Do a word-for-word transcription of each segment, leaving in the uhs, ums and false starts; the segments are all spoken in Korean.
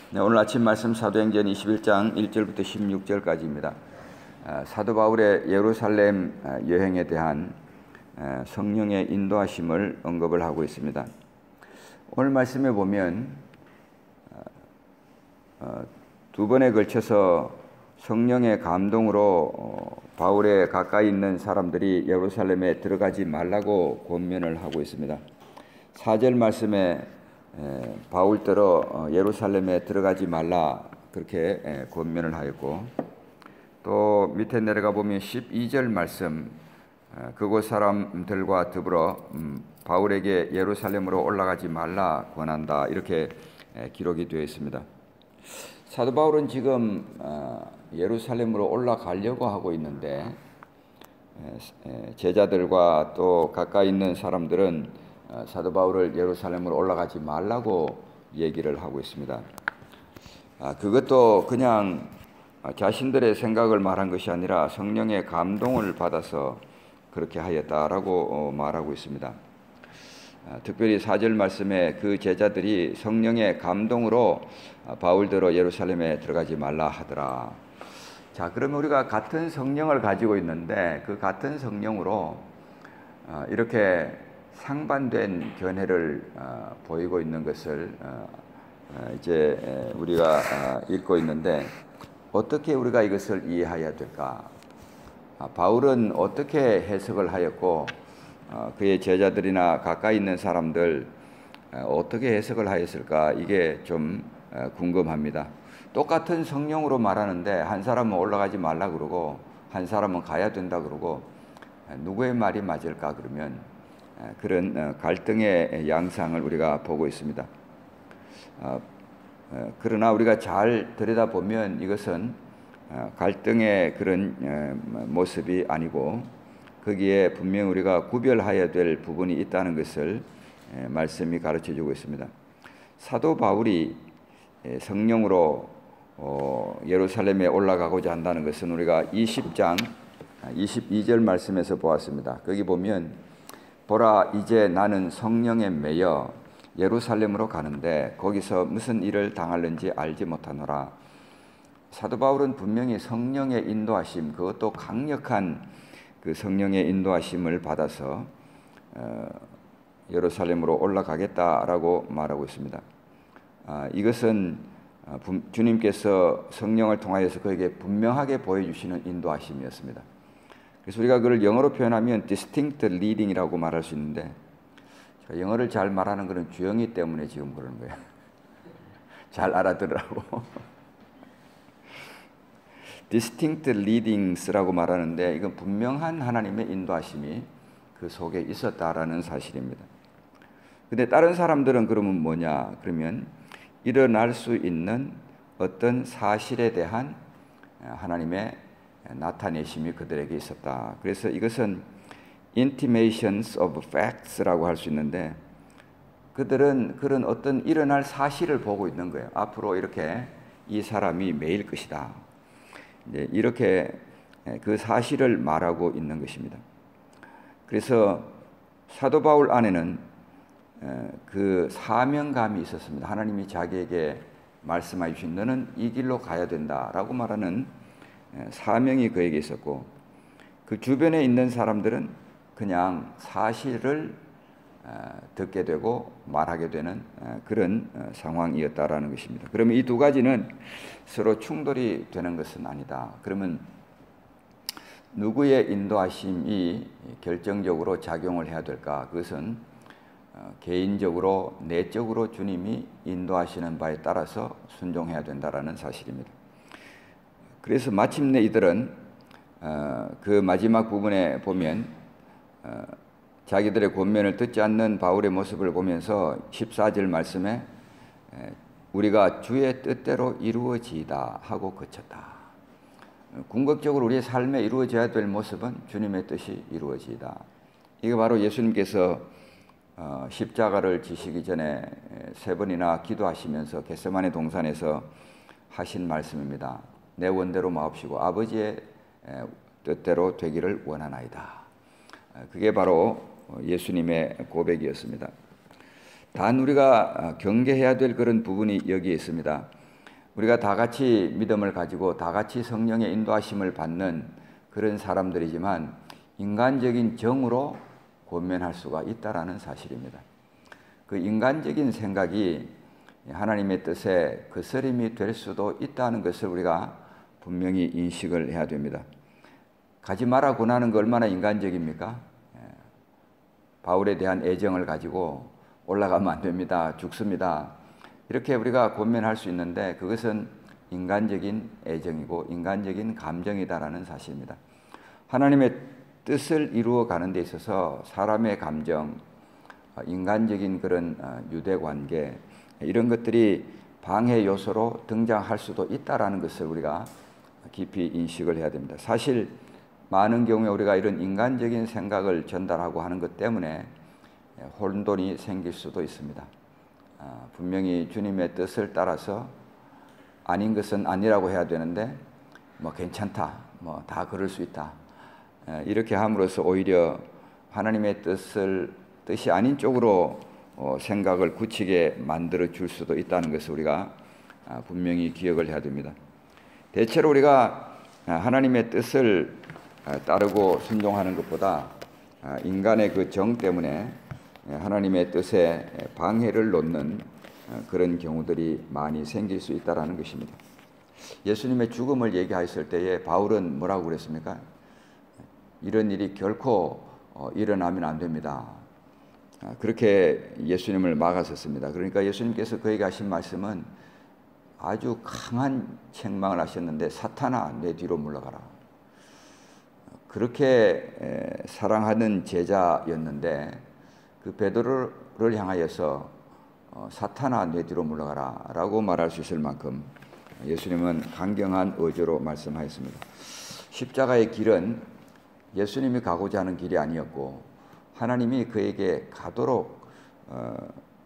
네, 오늘 아침 말씀 사도행전 이십일 장 일 절부터 십육 절까지입니다. 사도 바울의 예루살렘 여행에 대한 성령의 인도하심을 언급을 하고 있습니다. 오늘 말씀에 보면 두 번에 걸쳐서 성령의 감동으로 바울의 가까이 있는 사람들이 예루살렘에 들어가지 말라고 권면을 하고 있습니다. 사 절 말씀에 바울더러 예루살렘에 들어가지 말라 그렇게 권면을 하였고, 또 밑에 내려가 보면 십이 절 말씀, 그곳 사람들과 더불어 바울에게 예루살렘으로 올라가지 말라 권한다 이렇게 기록이 되어 있습니다. 사도 바울은 지금 예루살렘으로 올라가려고 하고 있는데 제자들과 또 가까이 있는 사람들은 사도 바울을 예루살렘으로 올라가지 말라고 얘기를 하고 있습니다. 그것도 그냥 자신들의 생각을 말한 것이 아니라 성령의 감동을 받아서 그렇게 하였다라고 말하고 있습니다. 특별히 사 절 말씀에 그 제자들이 성령의 감동으로 바울더러 예루살렘에 들어가지 말라 하더라. 자, 그러면 우리가 같은 성령을 가지고 있는데 그 같은 성령으로 이렇게 상반된 견해를 보이고 있는 것을 이제 우리가 읽고 있는데, 어떻게 우리가 이것을 이해해야 될까? 바울은 어떻게 해석을 하였고 그의 제자들이나 가까이 있는 사람들 어떻게 해석을 하였을까? 이게 좀 궁금합니다. 똑같은 성령으로 말하는데 한 사람은 올라가지 말라 그러고 한 사람은 가야 된다 그러고 누구의 말이 맞을까? 그러면 그런 갈등의 양상을 우리가 보고 있습니다. 그러나 우리가 잘 들여다보면 이것은 갈등의 그런 모습이 아니고 거기에 분명히 우리가 구별해야 될 부분이 있다는 것을 말씀이 가르쳐주고 있습니다. 사도 바울이 성령으로 예루살렘에 올라가고자 한다는 것은 우리가 이십 장 이십이 절 말씀에서 보았습니다. 거기 보면 보라, 이제 나는 성령에 매여 예루살렘으로 가는데 거기서 무슨 일을 당할는지 알지 못하노라. 사도 바울은 분명히 성령의 인도하심, 그것도 강력한 그 성령의 인도하심을 받아서 어, 예루살렘으로 올라가겠다라고 말하고 있습니다. 아, 이것은 주님께서 성령을 통하여서 그에게 분명하게 보여주시는 인도하심이었습니다. 그래서 우리가 그걸 영어로 표현하면 distinct leading이라고 말할 수 있는데, 제가 영어를 잘 말하는 것은 주영이 때문에 지금 그러는 거예요. 잘 알아들으라고. distinct leadings라고 말하는데 이건 분명한 하나님의 인도하심이 그 속에 있었다라는 사실입니다. 근데 다른 사람들은 그러면 뭐냐? 그러면 일어날 수 있는 어떤 사실에 대한 하나님의 나타내심이 그들에게 있었다. 그래서 이것은 intimations of facts라고 할 수 있는데, 그들은 그런 어떤 일어날 사실을 보고 있는 거예요. 앞으로 이렇게 이 사람이 매일 것이다. 이제 이렇게 그 사실을 말하고 있는 것입니다. 그래서 사도 바울 안에는 그 사명감이 있었습니다. 하나님이 자기에게 말씀해 주신 너는 이 길로 가야 된다라고 말하는 사명이 그에게 있었고, 그 주변에 있는 사람들은 그냥 사실을 듣게 되고 말하게 되는 그런 상황이었다라는 것입니다. 그러면 이 두 가지는 서로 충돌이 되는 것은 아니다. 그러면 누구의 인도하심이 결정적으로 작용을 해야 될까? 그것은 개인적으로 내적으로 주님이 인도하시는 바에 따라서 순종해야 된다라는 사실입니다. 그래서 마침내 이들은 그 마지막 부분에 보면 자기들의 권면을 듣지 않는 바울의 모습을 보면서 십사 절 말씀에 우리가 주의 뜻대로 이루어지이다 하고 그쳤다. 궁극적으로 우리의 삶에 이루어져야 될 모습은 주님의 뜻이 이루어지이다. 이게 바로 예수님께서 십자가를 지시기 전에 세 번이나 기도하시면서 겟세마네 동산에서 하신 말씀입니다. 내 원대로 마옵시고 아버지의 뜻대로 되기를 원하나이다. 그게 바로 예수님의 고백이었습니다. 단 우리가 경계해야 될 그런 부분이 여기에 있습니다. 우리가 다 같이 믿음을 가지고 다 같이 성령의 인도하심을 받는 그런 사람들이지만 인간적인 정으로 권면할 수가 있다라는 사실입니다. 그 인간적인 생각이 하나님의 뜻에 거스름이 될 수도 있다는 것을 우리가 분명히 인식을 해야 됩니다. 가지 마라 권하는 거 얼마나 인간적입니까? 바울에 대한 애정을 가지고 올라가면 안 됩니다. 죽습니다. 이렇게 우리가 권면할 수 있는데 그것은 인간적인 애정이고 인간적인 감정이다라는 사실입니다. 하나님의 뜻을 이루어 가는 데 있어서 사람의 감정, 인간적인 그런 유대관계 이런 것들이 방해 요소로 등장할 수도 있다라는 것을 우리가 깊이 인식을 해야 됩니다. 사실 많은 경우에 우리가 이런 인간적인 생각을 전달하고 하는 것 때문에 혼돈이 생길 수도 있습니다. 분명히 주님의 뜻을 따라서 아닌 것은 아니라고 해야 되는데 뭐 괜찮다, 뭐 다 그럴 수 있다 이렇게 함으로써 오히려 하나님의 뜻을 뜻이 아닌 쪽으로 생각을 굳히게 만들어 줄 수도 있다는 것을 우리가 분명히 기억을 해야 됩니다. 대체로 우리가 하나님의 뜻을 따르고 순종하는 것보다 인간의 그 정 때문에 하나님의 뜻에 방해를 놓는 그런 경우들이 많이 생길 수 있다는 것입니다. 예수님의 죽음을 얘기하였을 때에 바울은 뭐라고 그랬습니까? 이런 일이 결코 일어나면 안 됩니다. 그렇게 예수님을 막았었습니다. 그러니까 예수님께서 그에게 하신 말씀은 아주 강한 책망을 하셨는데 사탄아 내 뒤로 물러가라. 그렇게 사랑하는 제자였는데 그 베드로를 향하여서 사탄아 내 뒤로 물러가라 라고 말할 수 있을 만큼 예수님은 강경한 어조로 말씀하였습니다. 십자가의 길은 예수님이 가고자 하는 길이 아니었고 하나님이 그에게 가도록 어,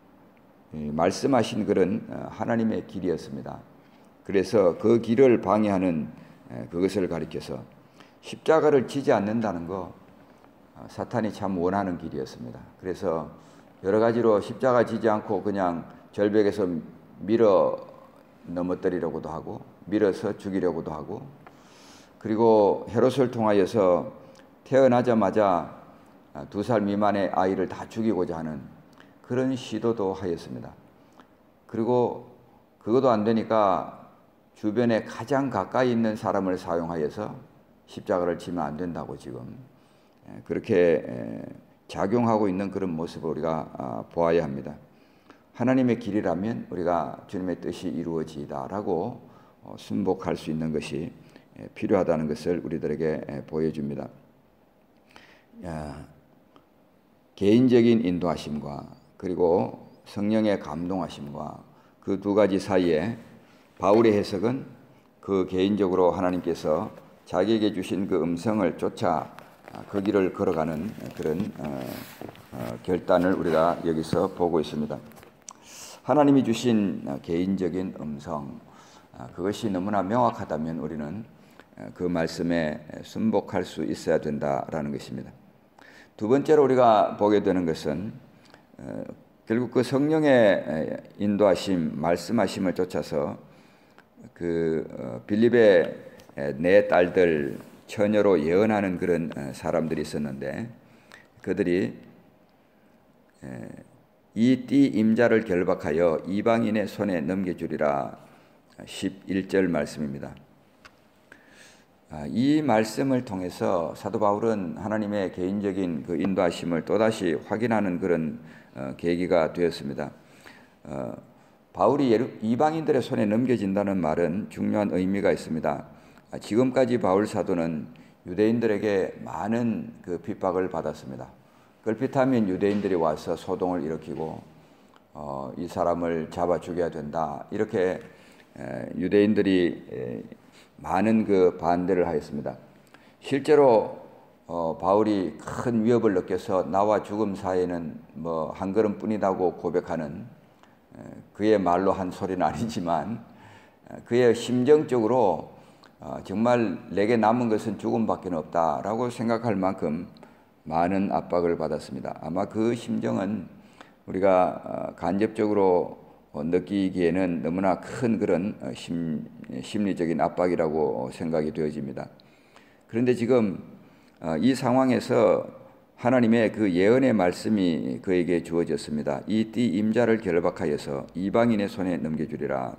말씀하신 그런 하나님의 길이었습니다. 그래서 그 길을 방해하는 그것을 가리켜서 십자가를 지지 않는다는 거 사탄이 참 원하는 길이었습니다. 그래서 여러 가지로 십자가 지지 않고 그냥 절벽에서 밀어 넘어뜨리려고도 하고 밀어서 죽이려고도 하고 그리고 헤롯을 통하여서 태어나자마자 두 살 미만의 아이를 다 죽이고자 하는 그런 시도도 하였습니다. 그리고 그것도 안 되니까 주변에 가장 가까이 있는 사람을 사용하여서 십자가를 지면 안 된다고 지금 그렇게 작용하고 있는 그런 모습을 우리가 보아야 합니다. 하나님의 길이라면 우리가 주님의 뜻이 이루어지다라고 순복할 수 있는 것이 필요하다는 것을 우리들에게 보여줍니다. 개인적인 인도하심과 그리고 성령의 감동하심과 그 두 가지 사이에 바울의 해석은 그 개인적으로 하나님께서 자기에게 주신 그 음성을 쫓아 그 길을 걸어가는 그런 어, 어, 결단을 우리가 여기서 보고 있습니다. 하나님이 주신 개인적인 음성 그것이 너무나 명확하다면 우리는 그 말씀에 순복할 수 있어야 된다라는 것입니다. 두 번째로 우리가 보게 되는 것은 어, 결국 그 성령의 인도하심, 말씀하심을 쫓아서 그 어, 빌립의 네 딸들 처녀로 예언하는 그런 사람들이 있었는데 그들이 이 띠 임자를 결박하여 이방인의 손에 넘겨주리라 십일 절 말씀입니다. 이 말씀을 통해서 사도 바울은 하나님의 개인적인 그 인도하심을 또다시 확인하는 그런 어, 계기가 되었습니다. 어, 바울이 예루, 이방인들의 손에 넘겨진다는 말은 중요한 의미가 있습니다. 지금까지 바울 사도는 유대인들에게 많은 그 핍박을 받았습니다. 걸핏하면 유대인들이 와서 소동을 일으키고 어, 이 사람을 잡아 죽여야 된다 이렇게 에, 유대인들이 에, 많은 그 반대를 하였습니다. 실제로 어, 바울이 큰 위협을 느껴서 나와 죽음 사이에는 뭐 한 걸음뿐이라고 고백하는 에, 그의 말로 한 소리는 아니지만 에, 그의 심정적으로 어, 정말 내게 남은 것은 죽음밖에 없다라고 생각할 만큼 많은 압박을 받았습니다. 아마 그 심정은 우리가 어, 간접적으로 느끼기에는 너무나 큰 그런 심, 심리적인 압박이라고 생각이 되어집니다. 그런데 지금 이 상황에서 하나님의 그 예언의 말씀이 그에게 주어졌습니다. 이 띠 임자를 결박하여서 이방인의 손에 넘겨주리라.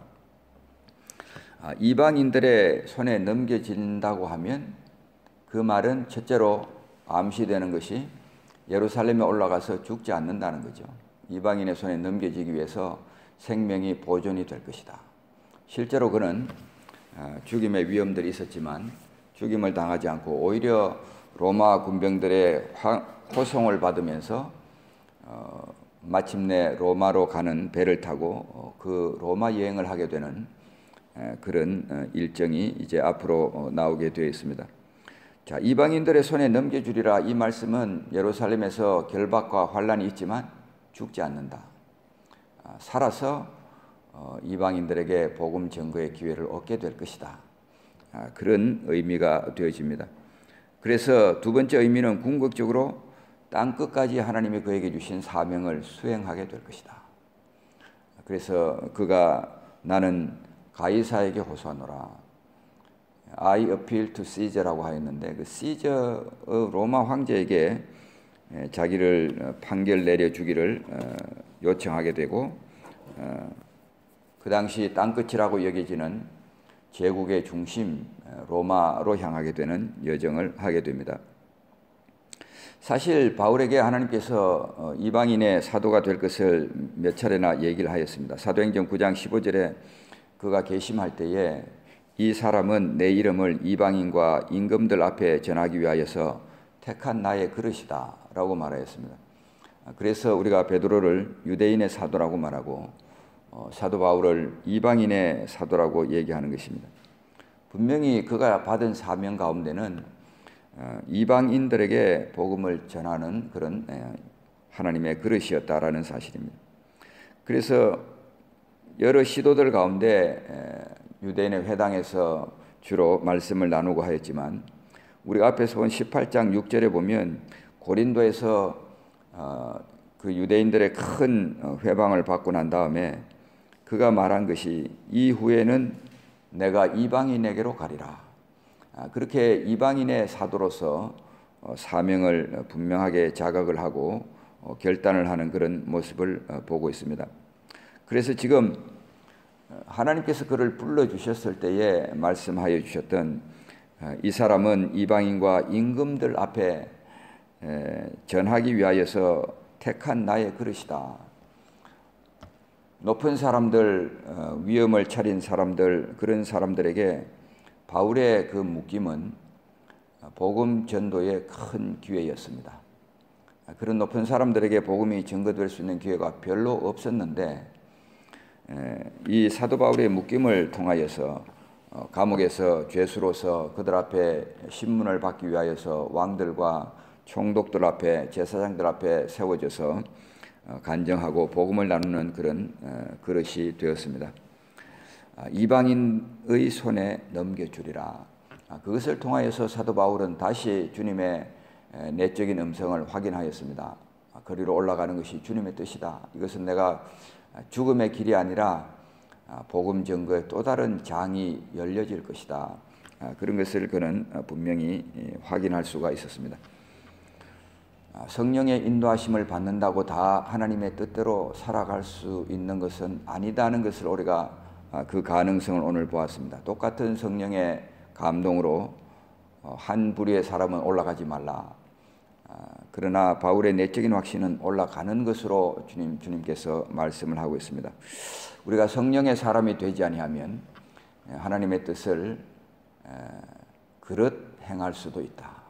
이방인들의 손에 넘겨진다고 하면 그 말은 첫째로 암시되는 것이 예루살렘에 올라가서 죽지 않는다는 거죠. 이방인의 손에 넘겨지기 위해서 생명이 보존이 될 것이다. 실제로 그는 죽임의 위험들이 있었지만 죽임을 당하지 않고 오히려 로마 군병들의 호송을 받으면서 어, 마침내 로마로 가는 배를 타고 어, 그 로마 여행을 하게 되는 에, 그런 어, 일정이 이제 앞으로 어, 나오게 되어 있습니다. 자, 이방인들의 손에 넘겨주리라. 이 말씀은 예루살렘에서 결박과 환란이 있지만 죽지 않는다. 아, 살아서 어, 이방인들에게 복음 전거의 기회를 얻게 될 것이다. 아, 그런 의미가 되어집니다. 그래서 두 번째 의미는 궁극적으로 땅 끝까지 하나님이 그에게 주신 사명을 수행하게 될 것이다. 그래서 그가 나는 가이사에게 호소하노라. I appeal to Caesar라고 하였는데 그 시저 로마 황제에게 자기를 판결 내려주기를 요청하게 되고 그 당시 땅끝이라고 여겨지는 제국의 중심 로마로 향하게 되는 여정을 하게 됩니다. 사실 바울에게 하나님께서 이방인의 사도가 될 것을 몇 차례나 얘기를 하였습니다. 사도행전 구 장 십오 절에 그가 계심할 때에 이 사람은 내 이름을 이방인과 임금들 앞에 전하기 위하여서 택한 나의 그릇이다 라고 말하였습니다. 그래서 우리가 베드로를 유대인의 사도라고 말하고 어, 사도 바울을 이방인의 사도라고 얘기하는 것입니다. 분명히 그가 받은 사명 가운데는 어, 이방인들에게 복음을 전하는 그런 에, 하나님의 그릇이었다라는 사실입니다. 그래서 여러 시도들 가운데 에, 유대인의 회당에서 주로 말씀을 나누고 하였지만 우리가 앞에서 본 십팔 장 육 절에 보면 고린도에서 어, 그 유대인들의 큰 회방을 받고 난 다음에 그가 말한 것이 이후에는 내가 이방인에게로 가리라. 그렇게 이방인의 사도로서 사명을 분명하게 자각을 하고 결단을 하는 그런 모습을 보고 있습니다. 그래서 지금 하나님께서 그를 불러주셨을 때에 말씀하여 주셨던 이 사람은 이방인과 임금들 앞에 전하기 위하여서 택한 나의 그릇이다. 높은 사람들, 위엄을 차린 사람들, 그런 사람들에게 바울의 그 묶임은 복음 전도의 큰 기회였습니다. 그런 높은 사람들에게 복음이 전거될 수 있는 기회가 별로 없었는데 이 사도 바울의 묶임을 통하여서 감옥에서 죄수로서 그들 앞에 신문을 받기 위하여서 왕들과 총독들 앞에 제사장들 앞에 세워져서 간정하고 복음을 나누는 그런 그릇이 되었습니다. 이방인의 손에 넘겨주리라. 그것을 통하여서 사도 바울은 다시 주님의 내적인 음성을 확인하였습니다. 거리로 올라가는 것이 주님의 뜻이다. 이것은 내가 죽음의 길이 아니라 복음 전거의 또 다른 장이 열려질 것이다. 그런 것을 그는 분명히 확인할 수가 있었습니다. 성령의 인도하심을 받는다고 다 하나님의 뜻대로 살아갈 수 있는 것은 아니다는 것을 우리가 그 가능성을 오늘 보았습니다. 똑같은 성령의 감동으로 한 부류의 사람은 올라가지 말라. 그러나 바울의 내적인 확신은 올라가는 것으로 주님, 주님께서 말씀을 하고 있습니다. 우리가 성령의 사람이 되지 아니하면 하나님의 뜻을 그릇 행할 수도 있다.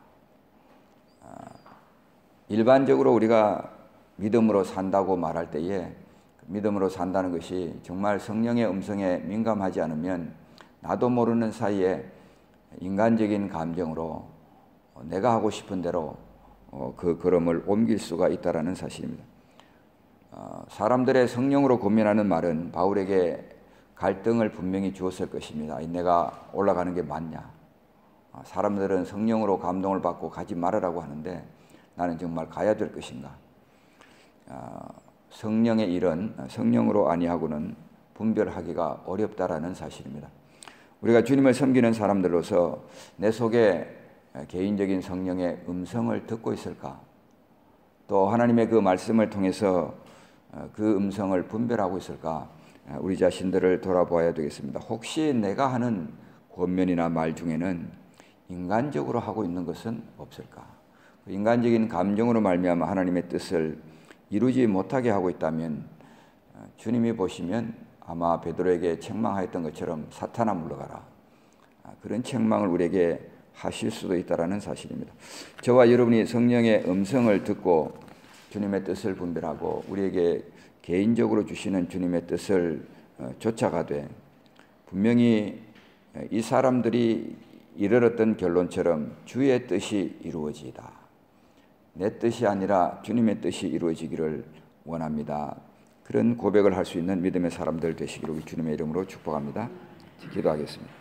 일반적으로 우리가 믿음으로 산다고 말할 때에 믿음으로 산다는 것이 정말 성령의 음성에 민감하지 않으면 나도 모르는 사이에 인간적인 감정으로 내가 하고 싶은 대로 그 걸음을 옮길 수가 있다는 사실입니다. 사람들의 성령으로 고민하는 말은 바울에게 갈등을 분명히 주었을 것입니다. 내가 올라가는 게 맞냐? 사람들은 성령으로 감동을 받고 가지 말으라고 하는데 나는 정말 가야 될 것인가? 성령의 일은 성령으로 아니하고는 분별하기가 어렵다라는 사실입니다. 우리가 주님을 섬기는 사람들로서 내 속에 개인적인 성령의 음성을 듣고 있을까? 또 하나님의 그 말씀을 통해서 그 음성을 분별하고 있을까? 우리 자신들을 돌아보아야 되겠습니다. 혹시 내가 하는 권면이나 말 중에는 인간적으로 하고 있는 것은 없을까? 인간적인 감정으로 말미암아 하나님의 뜻을 이루지 못하게 하고 있다면 주님이 보시면 아마 베드로에게 책망하였던 것처럼 사탄아 물러가라, 그런 책망을 우리에게 하실 수도 있다라는 사실입니다. 저와 여러분이 성령의 음성을 듣고 주님의 뜻을 분별하고 우리에게 개인적으로 주시는 주님의 뜻을 쫓아가되 분명히 이 사람들이 이르렀던 결론처럼 주의 뜻이 이루어지이다, 내 뜻이 아니라 주님의 뜻이 이루어지기를 원합니다. 그런 고백을 할 수 있는 믿음의 사람들 되시기를 주님의 이름으로 축복합니다. 기도하겠습니다.